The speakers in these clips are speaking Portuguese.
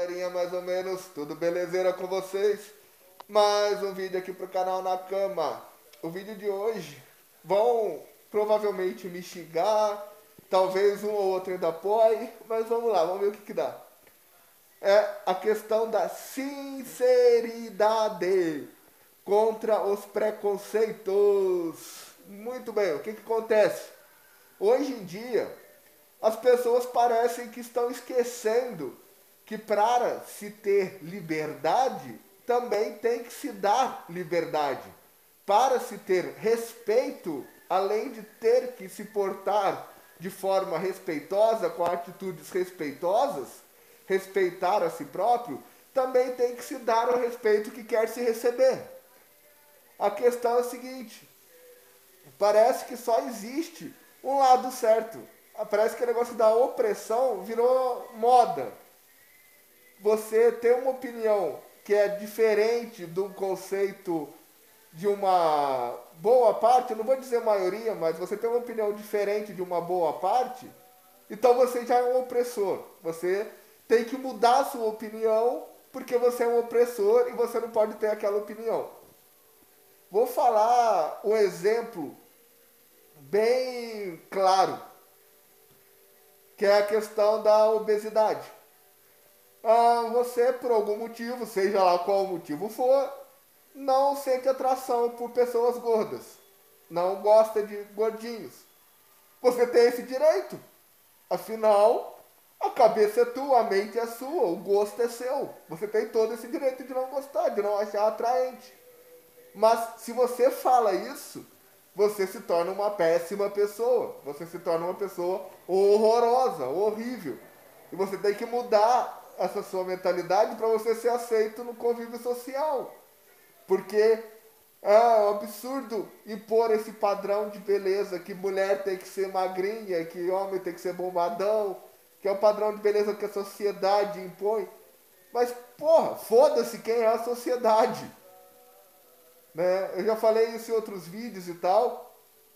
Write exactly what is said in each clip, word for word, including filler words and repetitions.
galerinha, mais ou menos, tudo belezeira com vocês? Mais um vídeo aqui pro canal Na Cama. O vídeo de hoje vão provavelmente me xingar, talvez um ou outro ainda apoie, mas vamos lá, vamos ver o que que dá. É a questão da sinceridade contra os preconceitos. Muito bem, o que que acontece? Hoje em dia, as pessoas parecem que estão esquecendo que para se ter liberdade, também tem que se dar liberdade. Para se ter respeito, além de ter que se portar de forma respeitosa, com atitudes respeitosas, respeitar a si próprio, também tem que se dar o respeito que quer se receber. A questão é a seguinte: parece que só existe um lado certo. Parece que o negócio da opressão virou moda. Você tem uma opinião que é diferente do conceito de uma boa parte, não vou dizer maioria, mas você tem uma opinião diferente de uma boa parte, então você já é um opressor. Você tem que mudar a sua opinião porque você é um opressor e você não pode ter aquela opinião. Vou falar um exemplo bem claro, que é a questão da obesidade. Ah, você, por algum motivo, seja lá qual o motivo for, não sente atração por pessoas gordas. Não gosta de gordinhos. Você tem esse direito. Afinal, a cabeça é tua, a mente é sua, o gosto é seu. Você tem todo esse direito de não gostar, de não achar atraente. Mas se você fala isso, você se torna uma péssima pessoa. Você se torna uma pessoa horrorosa, horrível. E você tem que mudar essa sua mentalidade para você ser aceito no convívio social. Porque é um absurdo impor esse padrão de beleza, que mulher tem que ser magrinha, que homem tem que ser bombadão, que é o padrão de beleza que a sociedade impõe. Mas, porra, foda-se quem é a sociedade. Né? Eu já falei isso em outros vídeos e tal.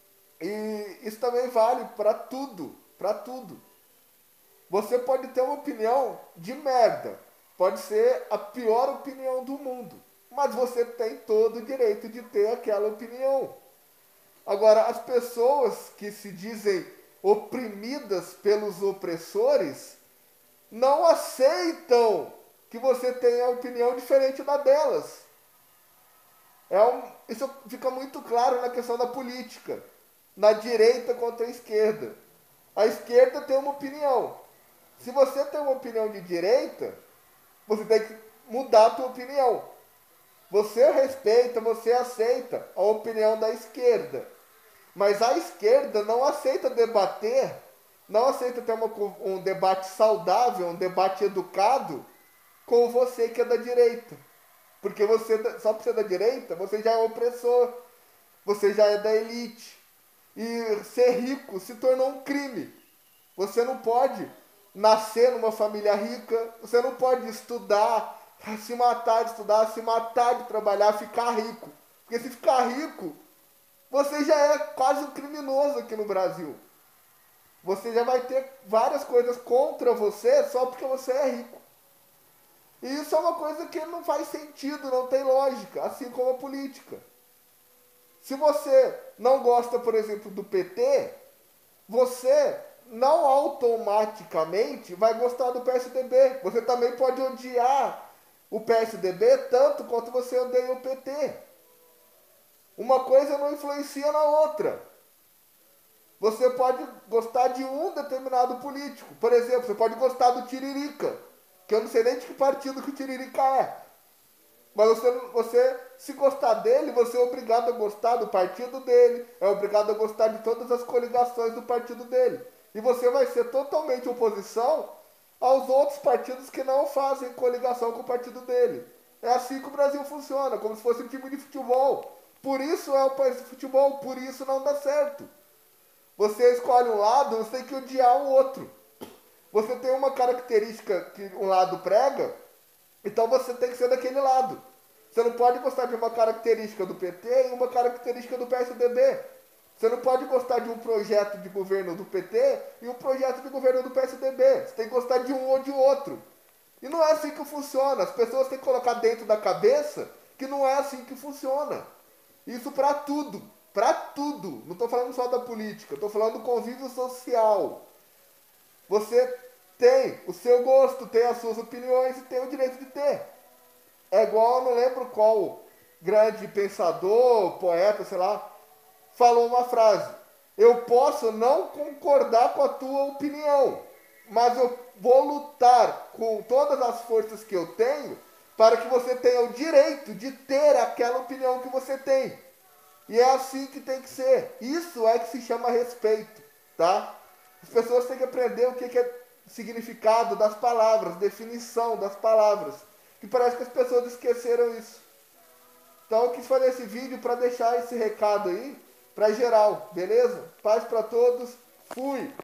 E isso também vale para tudo, para tudo. Você pode ter uma opinião de merda, pode ser a pior opinião do mundo, mas você tem todo o direito de ter aquela opinião. Agora, as pessoas que se dizem oprimidas pelos opressores não aceitam que você tenha opinião diferente da delas. É um, isso fica muito claro na questão da política, na direita contra a esquerda. A esquerda tem uma opinião. Se você tem uma opinião de direita, você tem que mudar a tua opinião. Você respeita, você aceita a opinião da esquerda. Mas a esquerda não aceita debater, não aceita ter uma, um debate saudável, um debate educado com você que é da direita. Porque você, só por ser da direita, você já é opressor, você já é da elite. E ser rico se tornou um crime. Você não pode nascer numa família rica, você não pode estudar, se matar de estudar, se matar de trabalhar, ficar rico. Porque se ficar rico, você já é quase um criminoso aqui no Brasil. Você já vai ter várias coisas contra você só porque você é rico. E isso é uma coisa que não faz sentido, não tem lógica, assim como a política. Se você não gosta, por exemplo, do P T, você não automaticamente vai gostar do P S D B. Você também pode odiar o P S D B tanto quanto você odeia o P T. Uma coisa não influencia na outra. Você pode gostar de um determinado político. Por exemplo, você pode gostar do Tiririca, que eu não sei nem de que partido que o Tiririca é. Mas você, você, se gostar dele, você é obrigado a gostar do partido dele, é obrigado a gostar de todas as coligações do partido dele. E você vai ser totalmente oposição aos outros partidos que não fazem coligação com o partido dele. É assim que o Brasil funciona, como se fosse um time de futebol. Por isso é o país de futebol, por isso não dá certo. Você escolhe um lado, você tem que odiar o outro. Você tem uma característica que um lado prega, então você tem que ser daquele lado. Você não pode gostar de uma característica do P T e uma característica do P S D B. Você não pode gostar de um projeto de governo do P T e um projeto de governo do P S D B. Você tem que gostar de um ou de outro. E não é assim que funciona. As pessoas têm que colocar dentro da cabeça que não é assim que funciona. Isso para tudo. Para tudo. Não estou falando só da política. Estou falando do convívio social. Você tem o seu gosto, tem as suas opiniões e tem o direito de ter. É igual, eu não lembro qual grande pensador, poeta, sei lá, falou uma frase. Eu posso não concordar com a tua opinião, mas eu vou lutar com todas as forças que eu tenho para que você tenha o direito de ter aquela opinião que você tem. E é assim que tem que ser. Isso é que se chama respeito, tá? As pessoas têm que aprender o que é significado das palavras, definição das palavras. Que parece que as pessoas esqueceram isso. Então eu quis fazer esse vídeo para deixar esse recado aí para geral, beleza? Paz para todos. Fui!